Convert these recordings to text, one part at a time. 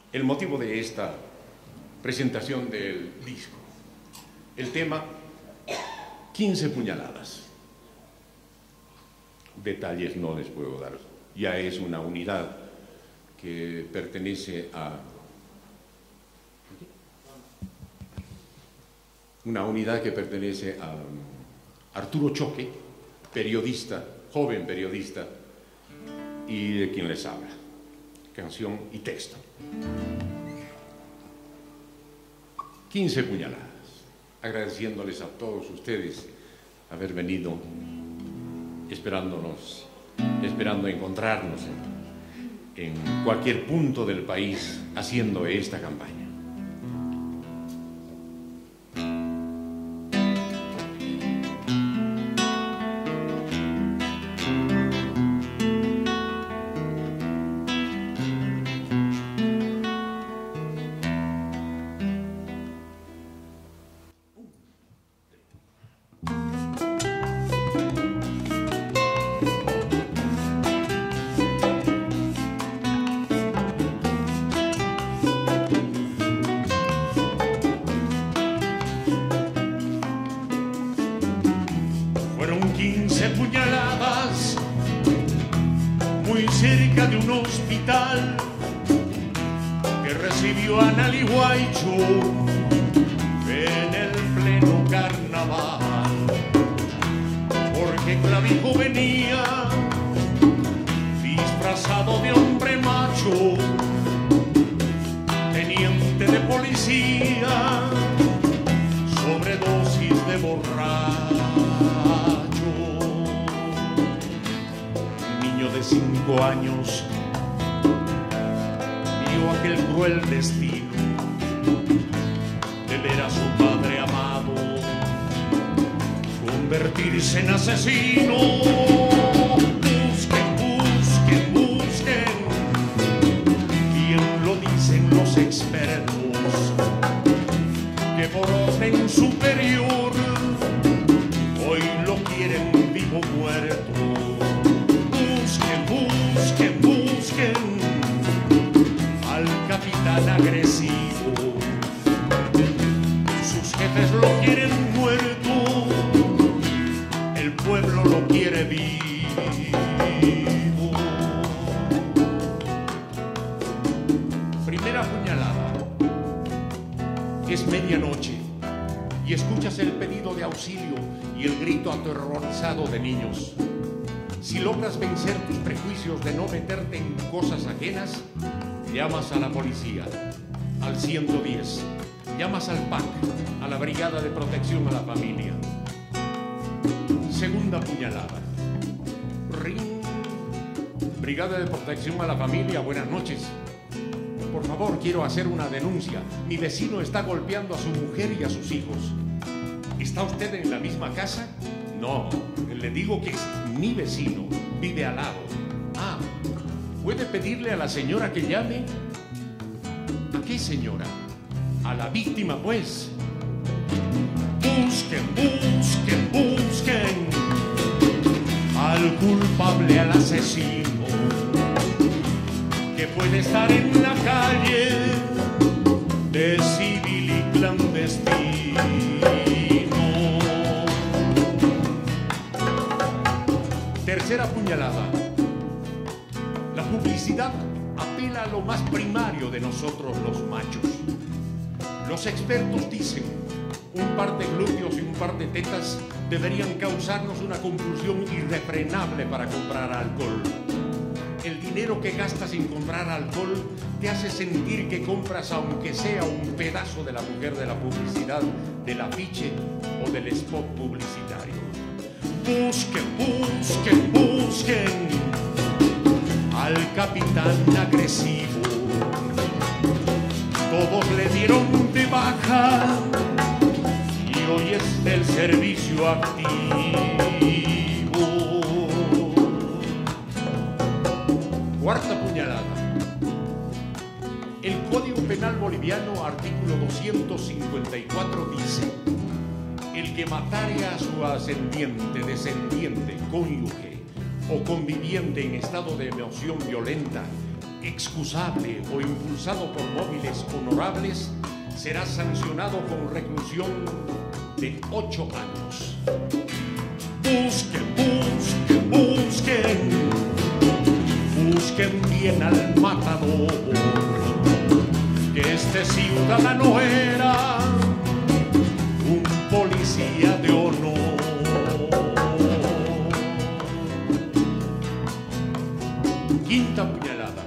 el motivo de esta presentación del disco. El tema, 15 puñaladas. Detalles no les puedo dar. Ya es una unidad que pertenece a... Una unidad que pertenece a Arturo Choque, periodista, joven periodista, y de quien les habla. Canción y texto. 15 puñaladas. Agradeciéndoles a todos ustedes haber venido, esperando encontrarnos en cualquier punto del país haciendo esta campaña. Fueron 15 puñaladas muy cerca de un hospital que recibió a Nali Guaycho en el pleno carnaval, porque Clavijo venía disfrazado de hombre macho, teniente de policía, sobredosis de borracho. De 5 años vio aquel cruel destino de ver a su padre amado convertirse en asesino. Busquen, busquen, busquen, bien lo dicen los expertos, que por orden superior hoy lo quieren vivo o muerto. Busquen, busquen al capitán agresivo. Sus jefes lo quieren muerto, el pueblo lo quiere vivo. Primera puñalada. Es medianoche y escuchas el pedido de auxilio y el grito aterrorizado de niños. Si logras vencer tus prejuicios de no meterte en cosas ajenas, llamas a la policía, al 110, llamas al PAC, a la Brigada de Protección a la Familia. Segunda puñalada. Ring. Brigada de Protección a la Familia, buenas noches. Por favor, quiero hacer una denuncia. Mi vecino está golpeando a su mujer y a sus hijos. ¿Está usted en la misma casa? No, le digo que es mi vecino, vive al lado. Ah, ¿puede pedirle a la señora que llame? ¿A qué señora? A la víctima, pues. Busquen, busquen, busquen al culpable, al asesino, que puede estar en la calle de civil y clandestino. Tercera puñalada. La publicidad apela a lo más primario de nosotros los machos. Los expertos dicen, un par de glúteos y un par de tetas deberían causarnos una compulsión irrefrenable para comprar alcohol. El dinero que gastas en comprar alcohol te hace sentir que compras aunque sea un pedazo de la mujer de la publicidad, del afiche o del spot publicitario. Busquen, busquen, busquen al capitán agresivo. Todos le dieron de baja y hoy es del servicio activo. Cuarta puñalada. El Código Penal boliviano, artículo 254, dice: el que matare a su ascendiente, descendiente, cónyuge o conviviente en estado de emoción violenta excusable o impulsado por móviles honorables, será sancionado con reclusión de 8 años. Busquen, busquen, busquen, busquen bien al matador, que este ciudadano era un policía de honor. Quinta puñalada.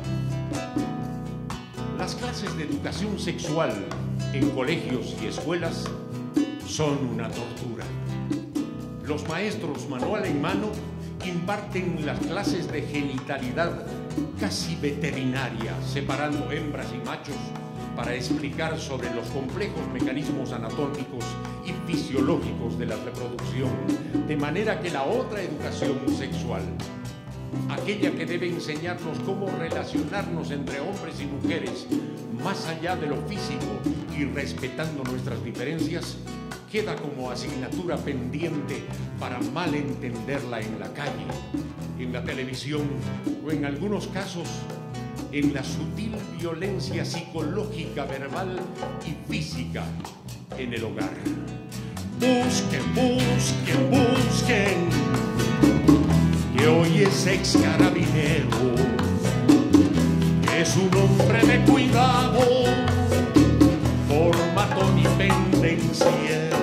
Las clases de educación sexual en colegios y escuelas son una tortura. Los maestros, manual en mano, imparten las clases de genitalidad casi veterinaria, separando hembras y machos para explicar sobre los complejos mecanismos anatómicos y fisiológicos de la reproducción, de manera que la otra educación sexual, aquella que debe enseñarnos cómo relacionarnos entre hombres y mujeres, más allá de lo físico y respetando nuestras diferencias, queda como asignatura pendiente para malentenderla en la calle, en la televisión o en algunos casos en la sutil violencia psicológica, verbal y física en el hogar. Busquen, busquen, busquen, que hoy es ex carabinero, que es un hombre de cuidado, por matón y pendenciero.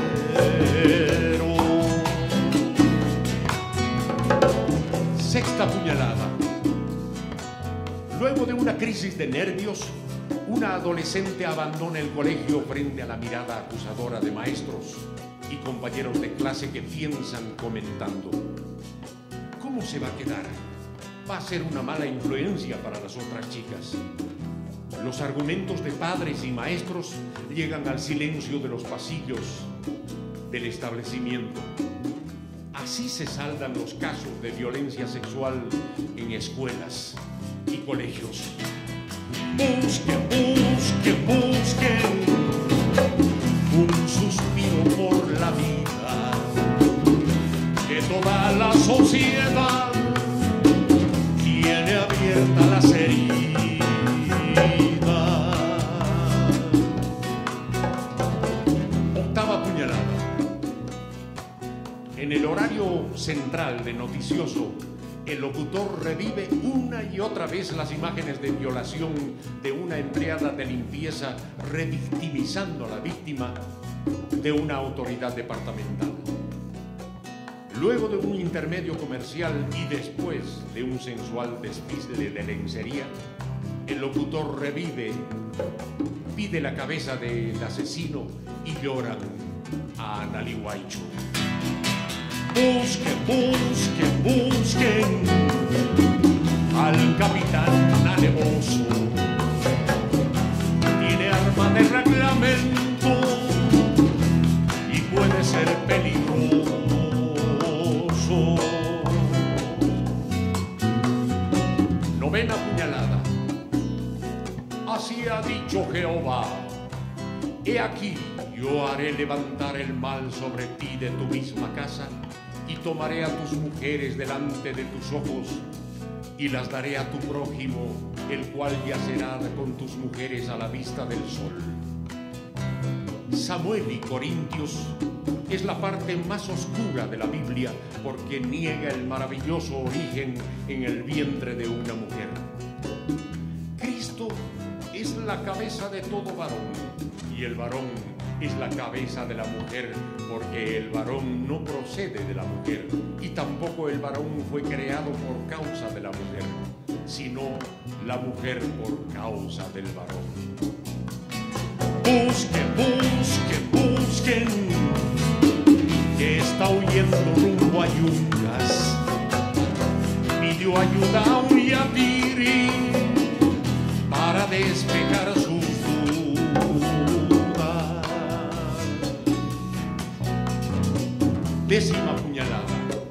Sexta puñalada. Luego de una crisis de nervios, una adolescente abandona el colegio frente a la mirada acusadora de maestros y compañeros de clase que piensan comentando: ¿cómo se va a quedar? Va a ser una mala influencia para las otras chicas. Los argumentos de padres y maestros llegan al silencio de los pasillos del establecimiento. Así se saldan los casos de violencia sexual en escuelas y colegios. Busquen, busquen, busquen un suspiro por la vida, que toda la sociedad tiene abierta las heridas. Octava puñalada. En el horario central de noticioso, el locutor revive una y otra vez las imágenes de violación de una empleada de limpieza, revictimizando a la víctima de una autoridad departamental. Luego de un intermedio comercial y después de un sensual desfile de lencería, el locutor revive, pide la cabeza del asesino y lloran a Analí Guaycho. Busquen, busquen, busquen al capitán alevoso. Tiene arma de reglamento y puede ser peligroso. Novena puñalada. Así ha dicho Jehová: he aquí, yo haré levantar el mal sobre ti de tu misma casa, y tomaré a tus mujeres delante de tus ojos, y las daré a tu prójimo, el cual yacerá con tus mujeres a la vista del sol. Samuel y Corintios es la parte más oscura de la Biblia, porque niega el maravilloso origen en el vientre de una mujer. Cristo es la cabeza de todo varón, y el varón es la cabeza de la mujer, porque el varón no procede de la mujer, y tampoco el varón fue creado por causa de la mujer, sino la mujer por causa del varón. Busquen, busquen, busquen, que está huyendo rumbo a Yungas. Pidió ayuda a un yatiri para despejar sus dudas. Décima puñalada.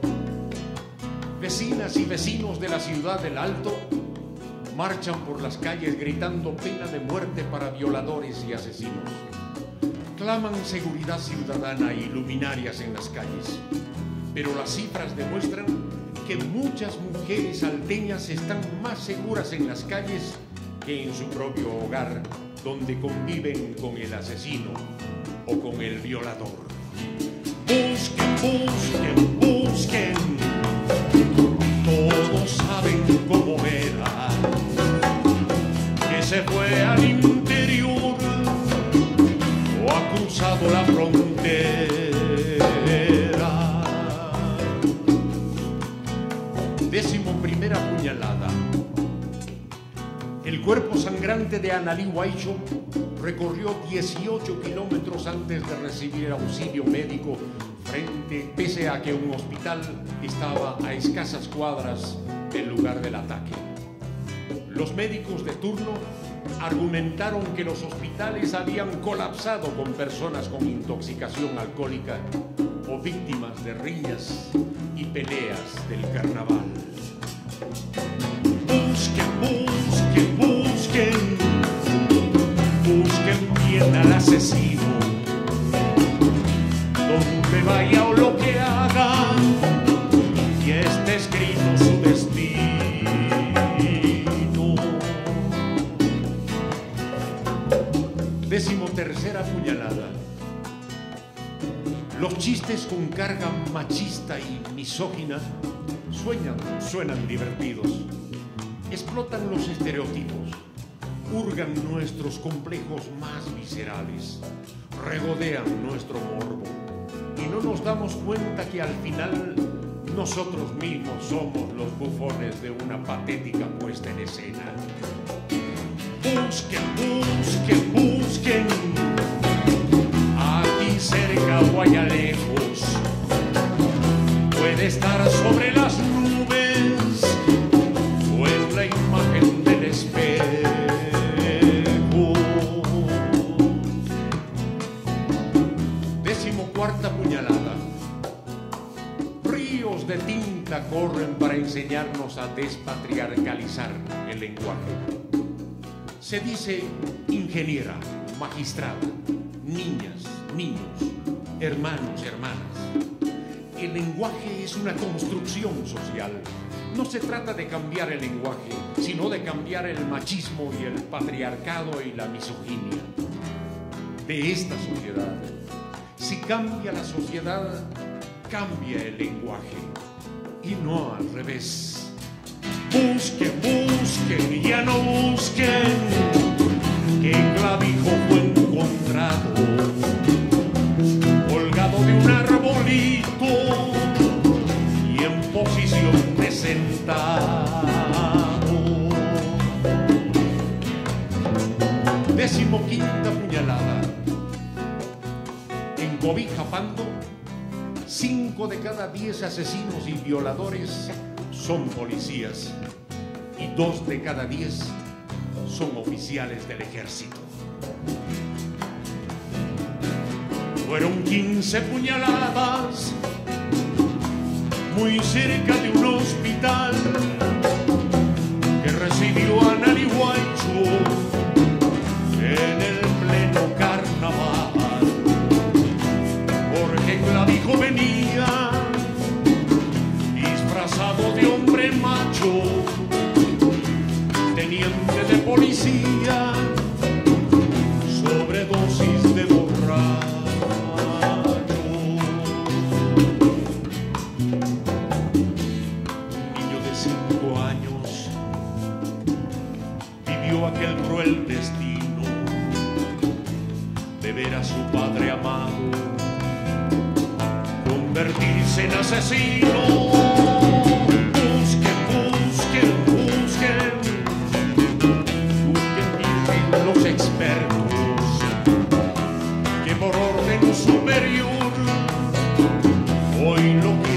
Vecinas y vecinos de la ciudad del Alto marchan por las calles gritando pena de muerte para violadores y asesinos. Claman seguridad ciudadana y luminarias en las calles, pero las cifras demuestran que muchas mujeres salteñas están más seguras en las calles que en su propio hogar, donde conviven con el asesino o con el violador. Busquen, busquen, busquen, todos saben cómo era, que se fue al interior o ha cruzado la frontera. 11ª puñalada. El cuerpo sangrante de Analí Huaycho recorrió 18 kilómetros antes de recibir auxilio médico, pese a que un hospital estaba a escasas cuadras del lugar del ataque. Los médicos de turno argumentaron que los hospitales habían colapsado con personas con intoxicación alcohólica o víctimas de riñas y peleas del carnaval. Busquen, busquen, busquen, busquen bien al asesino, donde vaya o lo que haga, y está escrito su destino. 13ª puñalada. Los chistes con carga machista y misógina suenan divertidos. Explotan los estereotipos, hurgan nuestros complejos más viscerales, regodean nuestro morbo y no nos damos cuenta que al final nosotros mismos somos los bufones de una patética puesta en escena. Busquen, busquen, busquen, aquí cerca o allá lejos, puede estar sobre las nubes o en la imagen del espejo. 14ª puñalada. Ríos de tinta corren para enseñarnos a despatriarcalizar el lenguaje. Se dice ingeniera, magistrada, niñas, niños, hermanos, hermanas. El lenguaje es una construcción social. No se trata de cambiar el lenguaje, sino de cambiar el machismo y el patriarcado y la misoginia de esta sociedad. Si cambia la sociedad, cambia el lenguaje, y no al revés. Busquen, busquen, ya no busquen, que el clavijo fue encontrado colgado de un arbolito y en posición de sentado. 15ª puñalada. En Cobija Pando, 5 de cada 10 asesinos y violadores son policías y 2 de cada 10 son oficiales del ejército. Fueron 15 puñaladas muy cerca de un hospital que recibió a Analí Huaycho en el pleno carnaval, porque Clavijo venía disfrazado de hombre macho, teniente de policía, sobredosis de borracho. Un niño de 5 años vivió aquel cruel destino de ver a su padre amado convertirse en asesino. Busquen, busquen, busquen, busquen, dicen los expertos, que por orden superior hoy lo que